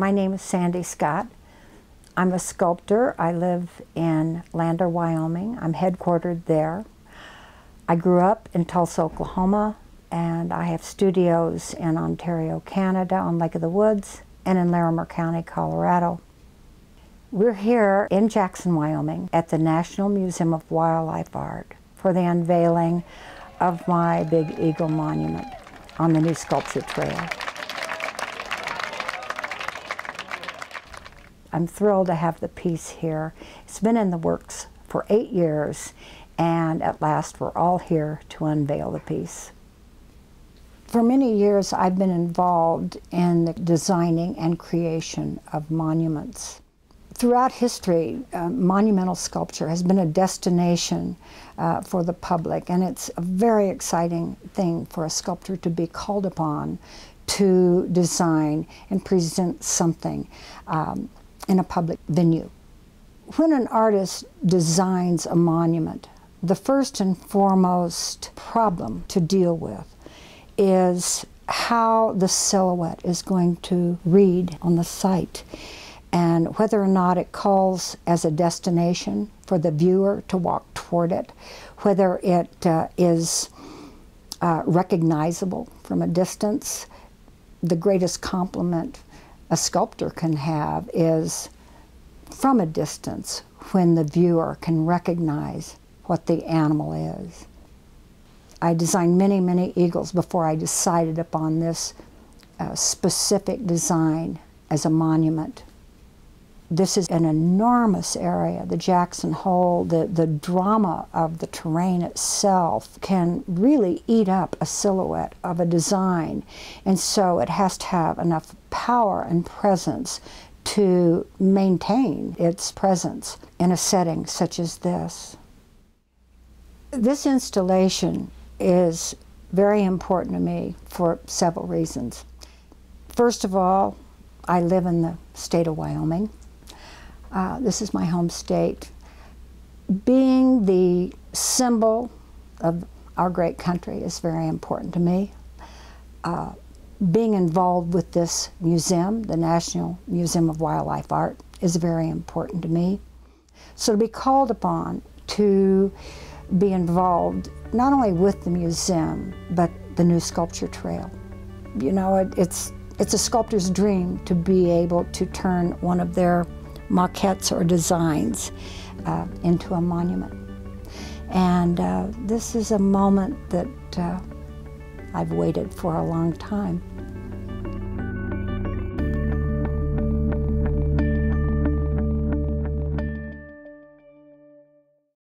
My name is Sandy Scott. I'm a sculptor. I live in Lander, Wyoming. I'm headquartered there. I grew up in Tulsa, Oklahoma, and I have studios in Ontario, Canada, on Lake of the Woods, and in Larimer County, Colorado. We're here in Jackson, Wyoming, at the National Museum of Wildlife Art for the unveiling of my Big Eagle monument on the new sculpture trail. I'm thrilled to have the piece here. It's been in the works for 8 years, and at last we're all here to unveil the piece. For many years I've been involved in the designing and creation of monuments. Throughout history, monumental sculpture has been a destination for the public, and it's a very exciting thing for a sculptor to be called upon to design and present something in a public venue. When an artist designs a monument, the first and foremost problem to deal with is how the silhouette is going to read on the site, and whether or not it calls as a destination for the viewer to walk toward it, whether it is recognizable from a distance. The greatest compliment a sculptor can have is from a distance, when the viewer can recognize what the animal is. I designed many, many eagles before I decided upon this specific design as a monument. This is an enormous area, the Jackson Hole. The drama of the terrain itself can really eat up a silhouette of a design, and so it has to have enough power and presence to maintain its presence in a setting such as this. This installation is very important to me for several reasons. First of all, I live in the state of Wyoming. This is my home state. Being the symbol of our great country is very important to me. Being involved with this museum, the National Museum of Wildlife Art, is very important to me. So to be called upon to be involved not only with the museum, but the new sculpture trail. You know, it's a sculptor's dream to be able to turn one of their maquettes or designs into a monument. And this is a moment that I've waited for a long time.